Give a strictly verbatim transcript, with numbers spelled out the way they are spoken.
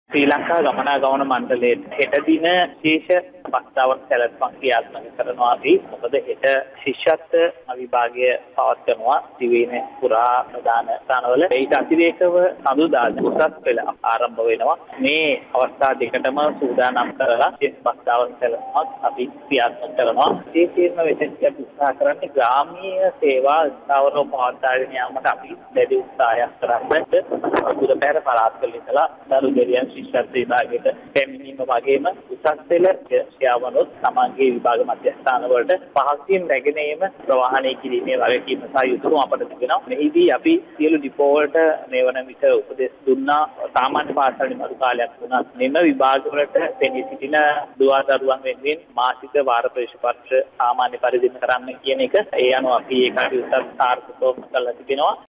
ශ්‍රී ලංකා ගමනාගමන මණ්ඩලයේ හෙට දින විශේෂ අවස්ථාවක් සැලැස්මක් ක්‍රියාත්මක කරනවා අපි. මොකද හෙට ශිෂ්‍යත්ව විභාගය පවත්වනවා දිවයින පුරා ප්‍රධාන ස්ථානවල. ඒක අතිරේකව සඳුදා උසස් පෙළ ආරම්භ වෙනවා. මේ අවස්ථා දෙකටම සූදානම් කරලා මේ අවස්ථාවක් සැලැස්මක් අපි ක්‍රියාත්මක කරනවා. විශේෂයෙන්ම වෙතෙක් උත්සාහ කරන්නේ ග්‍රාමීය සේවා ස්ථාවරව පවත්වාගෙන යාමට අපි දැඩි උත්සාහයක් කරන්නේ. බුදුපැහැර පළාත්වල ඉඳලා දරු දෙවියන් ශිෂ්‍යත්ව විභාගයට පැමිණීම වගේම උසස් පෙළ ශ්‍රාවනොත් සමාජීය විභාග මධ්‍යස්ථාන වලට පහසුවෙන් රැගෙන ඒම ප්‍රවාහනය කිරීමේ වගකීම සහ යුතුකම අපට තිබෙනවා. මෙහිදී අපි සියලු ඩිපෝ වලට මේ වන විට උපදෙස් දුන්නා. සාමාන්‍ය පාසල් නිමරු කාලයක් වුණත් මෙම විභාග වලට පෙනී සිටින දුවා දරුවන් වෙනුවෙන් මාසික වාර ප්‍රවේශපත්‍ර සාමාන්‍ය පරිදිම කරන්න කියන එක ඒ අනුව අපි ඒ කටයුත්ත සාර්ථකව කරලා තිබෙනවා.